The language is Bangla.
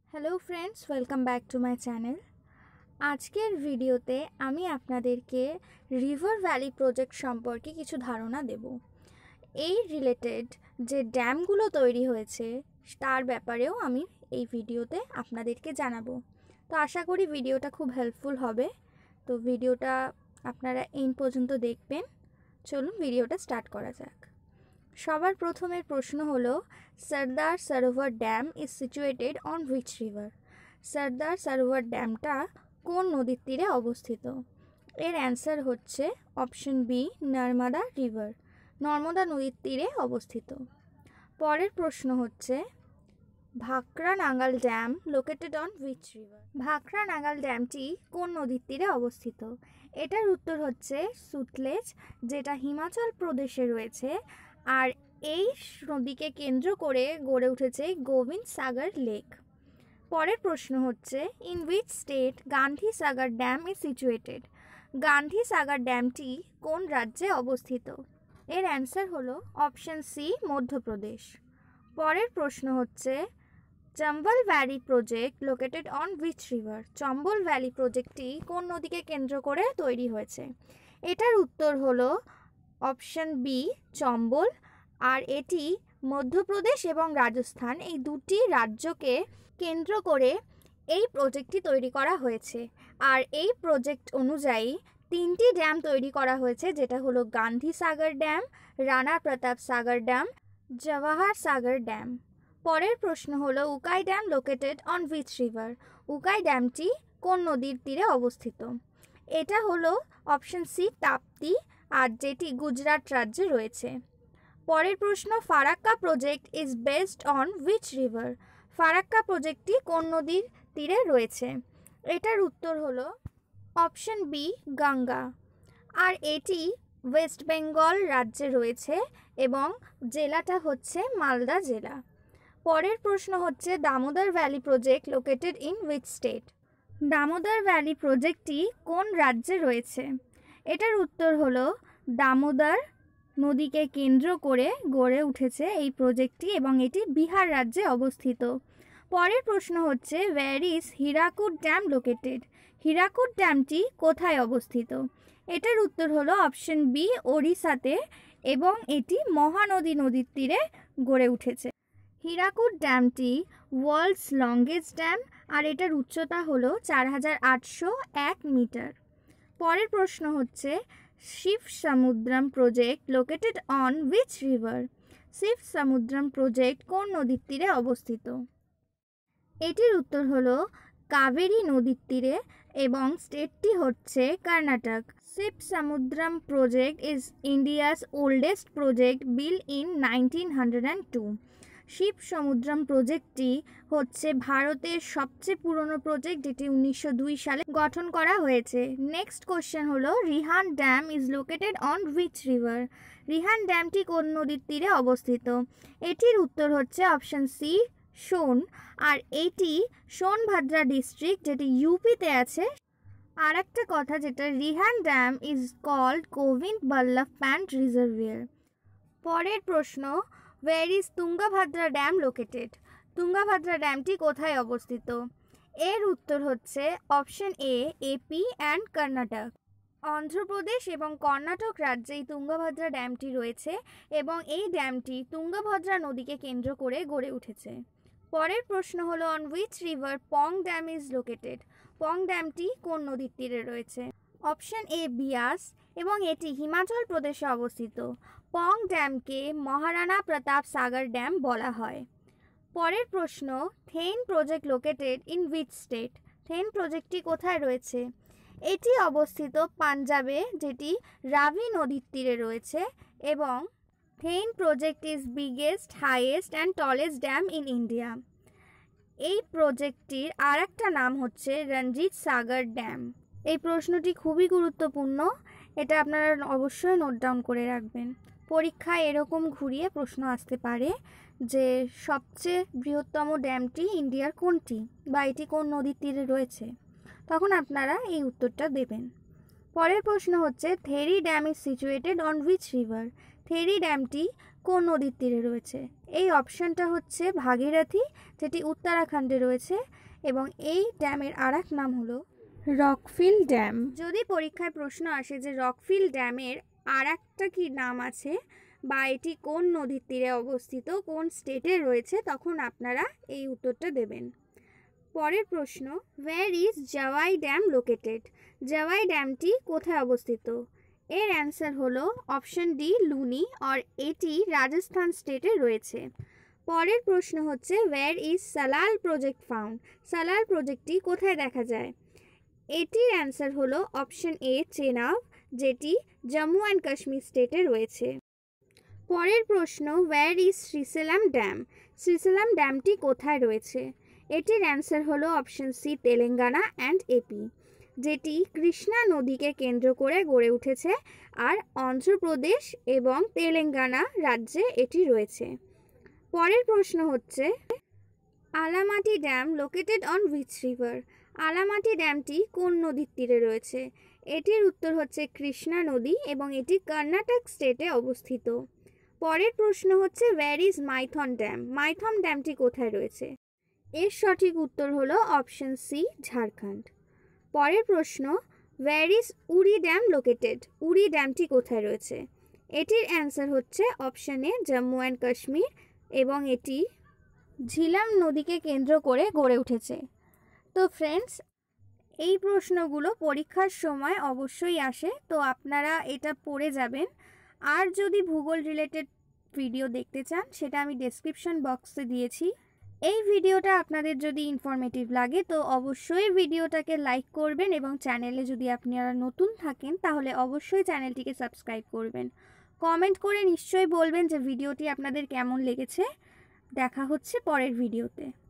Hello friends, welcome back to my channel. আজকের ভিডিওতে আমি আপনাদেরকে রিভার ভ্যালি প্রজেক্ট সম্পর্কে কিছু ধারণা দেব। এই রিলেটেড যে ড্যামগুলো তৈরি হয়েছে তার ব্যাপারেও আমি এই ভিডিওতে আপনাদেরকে জানাবো। তো আশা করি ভিডিওটা খুব হেল্পফুল হবে। তো ভিডিওটা আপনারা এই পর্যন্ত দেখবেন। চলুন ভিডিওটা স্টার্ট করা যাক। সবার প্রথমের প্রশ্ন হলো, Sardar Sarovar dam is situated on which river? Sardar Sarovar ড্যামটা কোন নদীর তীরে অবস্থিত? এর অ্যান্সার হচ্ছে option B, Narmada river. Narmada নদীর তীরে অবস্থিত। পরের প্রশ্ন হচ্ছে, Bhakra Nangal dam located on which river? Bhakra Nangal ড্যামটি কোন নদীর তীরে অবস্থিত? এটার উত্তর হচ্ছে সুতলেজ, যেটা হিমাচল প্রদেশে রয়েছে। আর এই নদীকে কেন্দ্র করে গড়ে উঠেছে গোবিন্দ সাগর লেক। পরের প্রশ্ন হচ্ছে, in which state Gandhi Sagar dam is situated? Gandhi Sagar ড্যামটি কোন রাজ্যে অবস্থিত? এর অ্যান্সার হলো অপশন সি, মধ্যপ্রদেশ। পরের প্রশ্ন হচ্ছে, Chambal valley project located on which river? Chambal valley প্রজেক্টটি কোন নদীকে কেন্দ্র করে তৈরি হয়েছে? এটার উত্তর হলো অপশন বি, চম্বল। আর এটি মধ্যপ্রদেশ এবং রাজস্থান এই দুটি রাজ্যকে কেন্দ্র করে এই প্রজেক্টটি তৈরি করা হয়েছে। আর এই প্রজেক্ট অনুযায়ী তিনটি ড্যাম তৈরি করা হয়েছে, যেটা হলো Gandhi Sagar dam, Rana Pratap Sagar dam, Jawahar Sagar dam. পরের প্রশ্ন হলো, Ukai dam located on which river? Ukai ড্যামটি কোন নদীর তীরে অবস্থিত? এটা হলো অপশন সি, তাপ্তি, আর যেটি গুজরাট রাজ্যে রয়েছে। পরের প্রশ্ন, Farakka project is based on which river? Farakka প্রজেক্টটি কোন নদীর তীরে রয়েছে? এটার উত্তর হলো অপশন বি, গঙ্গা। আর এটি ওয়েস্ট বেঙ্গল রাজ্যে রয়েছে এবং জেলাটা হচ্ছে মালদা জেলা। পরের প্রশ্ন হচ্ছে, Damodar valley project located in which state? Damodar valley প্রজেক্টটি কোন রাজ্যে রয়েছে? এটার উত্তর হলো দামোদর নদীকে কেন্দ্র করে গড়ে উঠেছে এই প্রজেক্টটি এবং এটি বিহার রাজ্যে অবস্থিত। পরের প্রশ্ন হচ্ছে, where is Hirakud dam located? Hirakud ড্যামটি কোথায় অবস্থিত? এটার উত্তর হলো অপশন বি, ওড়িশাতে, এবং এটি মহানদী নদীর তীরে গড়ে উঠেছে। হীরাকুদ ড্যামটি ওয়ার্ল্ডস লংগেস্ট ড্যাম, আর এটার উচ্চতা হলো 4801 মিটার। পরের প্রশ্ন হচ্ছে, Shiva Samudram project located on which river? Shiva Samudram project কোন নদীর তীরে অবস্থিত? এটির উত্তর হলো কাবেরী নদীর তীরে এবং স্টেটটি হচ্ছে Karnataka. Shiva Samudram project is India's oldest project build in 1902। Shiva Samudram প্রজেক্টটি হচ্ছে ভারতের সবচেয়ে পুরনো প্রজেক্ট, যেটি 1902 সালে গঠন করা হয়েছে। নেক্সট কোশ্চেন হলো, Rihand dam is located on which river? Rihand ড্যামটি কোন নদীর তীরে অবস্থিত? এটির উত্তর হচ্ছে অপশন সি, সোন। আর এটি সোনভদ্রা ডিস্ট্রিক্ট, যেটি ইউপিতে আছে। আর একটা কথা, যেটা Rihand dam is called Govind Ballabh Pant reservoir. পরের প্রশ্ন, where is Tungabhadra dam located? Tungabhadra ড্যামটি কোথায় অবস্থিত? এর উত্তর হচ্ছে option A, AP and Karnataka. Andhra Pradesh এবং কর্ণাটক রাজ্যে এই তুঙ্গভদ্রা ড্যামটি রয়েছে এবং এই ড্যামটি তুঙ্গভদ্রা নদীকে কেন্দ্র করে গড়ে উঠেছে। পরের প্রশ্ন হলো, on which river Pong dam is located? Pong ড্যামটি কোন নদীর তীরে রয়েছে? অপশন এ, বিয়াস, এবং এটি হিমাচল প্রদেশে অবস্থিত। পং ড্যামকে মহারানা প্রতাপ সাগর ড্যাম বলা হয়। পরের প্রশ্ন, Thein project located in which state? Thein প্রজেক্টটি কোথায় রয়েছে? এটি অবস্থিত পাঞ্জাবে, যেটি রাভি নদীর তীরে রয়েছে। এবং Thein project is biggest, highest and tallest dam in India. এই প্রজেক্টটির আর একটা নাম হচ্ছে রঞ্জিত সাগর ড্যাম। এই প্রশ্নটি খুবই গুরুত্বপূর্ণ, এটা আপনারা অবশ্যই নোট ডাউন করে রাখবেন। পরীক্ষায় এরকম ঘুরিয়ে প্রশ্ন আসতে পারে যে সবচেয়ে বৃহত্তম ড্যামটি ইন্ডিয়ার কোনটি, বা এটি কোন নদীর তীরে রয়েছে, তখন আপনারা এই উত্তরটা দেবেন। পরের প্রশ্ন হচ্ছে, Tehri dam is situated on which river? Tehri ড্যামটি কোন নদীর তীরে রয়েছে? এই অপশানটা হচ্ছে ভাগীরথী, যেটি উত্তরাখণ্ডে রয়েছে, এবং এই ড্যামের আরেক নাম হলো রকফিল ড্যাম। যদি পরীক্ষায় প্রশ্ন আসে যে রকফিল ড্যামের আরেকটা কি নাম আছে বা এটি কোন নদীর তীরে অবস্থিত, কোন স্টেটে রয়েছে, তখন আপনারা এই উত্তরটা দেবেন। পরের প্রশ্ন, where is Jawai dam located? Jawai ড্যামটি কোথায় অবস্থিত? এর অ্যান্সার হলো অপশন ডি, লুনি, আর এটি রাজস্থান স্টেটে রয়েছে। পরের প্রশ্ন হচ্ছে, where is Salal project found? Salal প্রজেক্টটি কোথায় দেখা যায়? এটির অ্যান্সার হলো অপশন এ, চেনাব, যেটি জম্মু অ্যান্ড কাশ্মীর স্টেটে রয়েছে। পরের প্রশ্ন, where is Srisailam dam? Srisailam ড্যামটি কোথায় রয়েছে? এটির অ্যান্সার হলো option C, Telangana and AP, যেটি কৃষ্ণা নদীকে কেন্দ্র করে গড়ে উঠেছে, আর অন্ধ্রপ্রদেশ এবং তেলেঙ্গানা রাজ্যে এটি রয়েছে। পরের প্রশ্ন হচ্ছে, Almatti dam located on which river? Almatti ড্যামটি কোন নদীর তীরে রয়েছে? এটির উত্তর হচ্ছে কৃষ্ণা নদী, এবং এটি কর্ণাটক স্টেটে অবস্থিত। পরের প্রশ্ন হচ্ছে, where is Maithon dam? Maithon ড্যামটি কোথায় রয়েছে? এর সঠিক উত্তর হলো অপশন সি, ঝাড়খণ্ড। পরের প্রশ্ন, where is Uri dam located? Uri ড্যামটি কোথায় রয়েছে? এটির অ্যান্সার হচ্ছে option A, Jammu and Kashmir, এবং এটি ঝিলাম নদীকে কেন্দ্র করে গড়ে উঠেছে। তো ফ্রেন্ডস, এই প্রশ্নগুলো পরীক্ষার সময় অবশ্যই আসে, তো আপনারা এটা পড়ে যাবেন। আর যদি ভূগোল রিলেটেড ভিডিও দেখতে চান, সেটা আমি ডেসক্রিপশন বক্সে দিয়েছি। এই ভিডিওটা আপনাদের যদি ইনফরমেটিভ লাগে তো অবশ্যই ভিডিওটাকে লাইক করবেন, এবং চ্যানেলে যদি আপনারা নতুন থাকেন তাহলে অবশ্যই চ্যানেলটিকে সাবস্ক্রাইব করবেন। কমেন্ট করে নিশ্চয়ই বলবেন যে ভিডিওটি আপনাদের কেমন লেগেছে। দেখা হচ্ছে পরের ভিডিওতে।